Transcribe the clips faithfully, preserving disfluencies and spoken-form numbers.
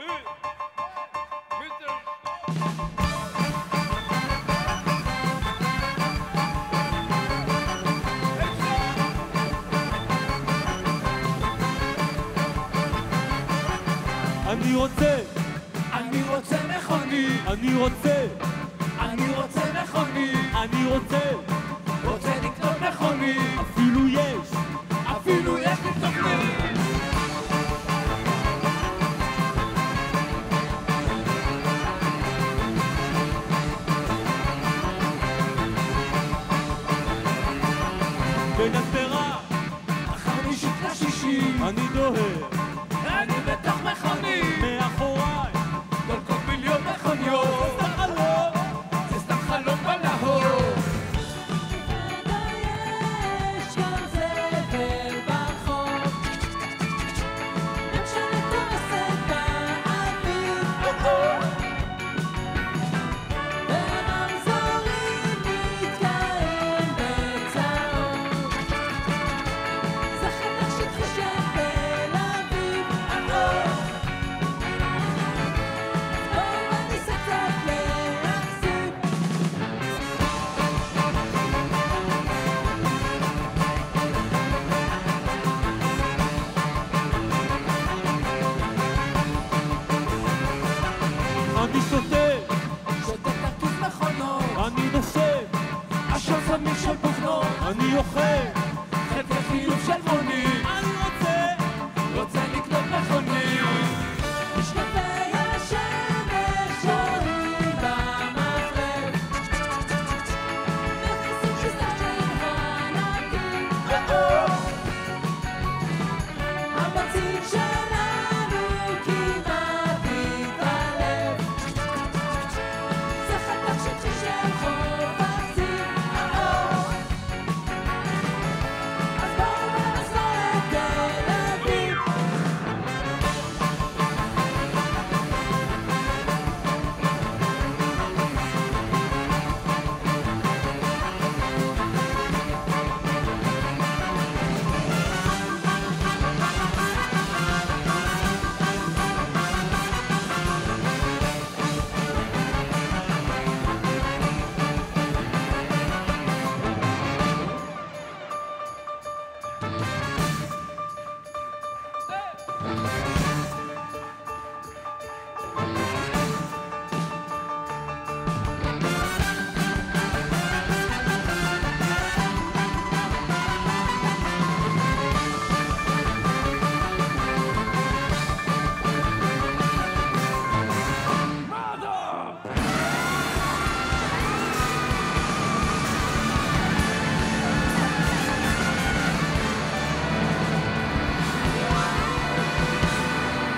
אני רוצה, אני רוצה מכונית, אני רוצה, אני רוצה מכונית, אני רוצה, רוצה לקנות מכונית, אפילו יש, אפילו יש לי תוכנית. בין הסדרה, החמישית לשישית, אני דוהר, אני בתוך מכונית, מאחוריי, דולקות מיליון מכוניות, זה חלום, זה סתם חלום בלהות. יש גם זבל ברחוב, ממשלת הורסת באוויר, ברמזורים מתקיים בצהוב, זה חתך שטחי של תל אביב, בואו ניסה קצת להחזיק. אני שותה, שותה תרכיב מכונות, אני נושם, עשן זמין של בוכנות, אני אוכל, חלקי חיוב של מונית, אני רוצה, רוצה לקנות מכונית. משקפי השמש שונים במחלף, מכניסים כיסה של חנקים, המציל שלנו כמעט התעלף, זה חתך שטחי של חוף ארצי, אז בואו ונחזור לתל אביב.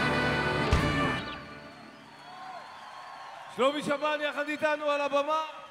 שלומי שבן יחד איתנו על הבמה.